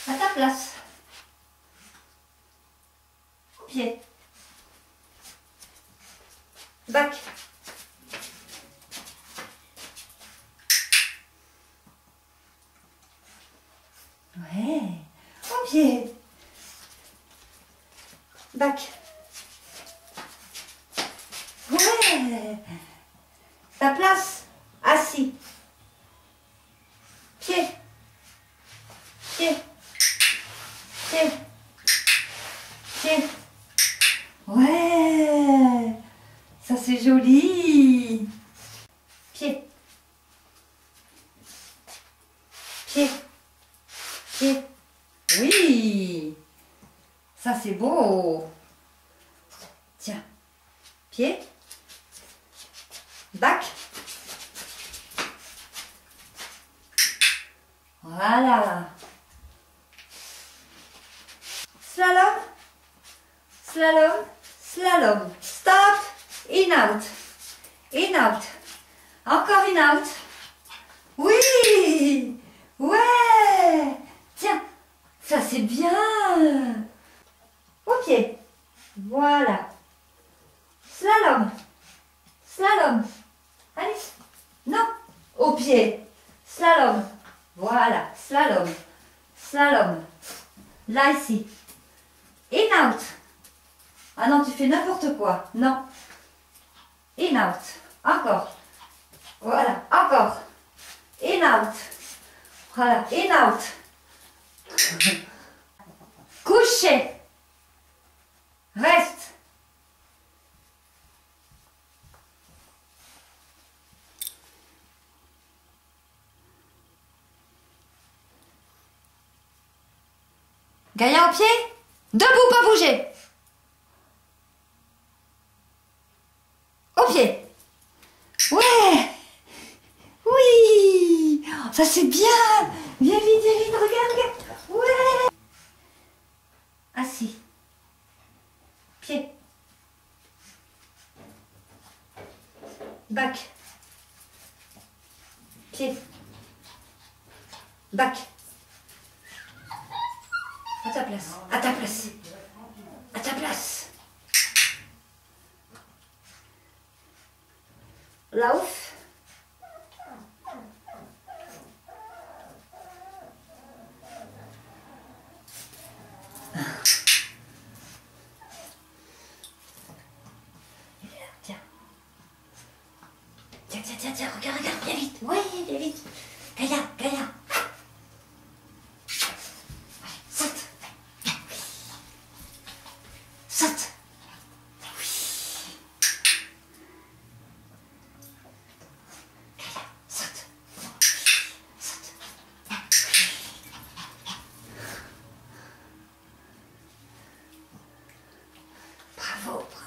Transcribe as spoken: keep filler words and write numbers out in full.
À ta place. Au pied. Back. Ouais. Au pied. Back. Ouais. Ta place. Assis. Pied. Pied. Pied. Pied. Ouais. Ça c'est joli. Pied. Pied. Pied. Oui. Ça c'est beau. Tiens. Pied. Back. Voilà. Slalom. Slalom. Slalom. Stop. In, out. In, out. Encore in, out. Oui. Ouais. Tiens. Ça c'est bien. Au pied. Voilà. Slalom. Slalom. Allez. Non. Au pied. Slalom. Voilà. Slalom. Slalom. Là, ici. In, out. Ah non, tu fais n'importe quoi. Non. In, out. Encore. Voilà. Encore. In, out. Voilà. In, out. Couché. Reste. Gaïya au pied. Debout, pas bouger. Au pied. Ouais. Oui. Ça c'est bien. Viens vite, viens vite, regarde, regarde. Ouais. Assis. Pied. Back. Pied. Back. À ta place. À ta place. À ta place. Lauf. Tiens. Tiens, tiens, tiens, tiens, regarde, regarde, viens vite. Oui, viens vite. Gaïya, Gaïya. Saute. Saute. Oui. Gaïya, saute. Saute. Bravo.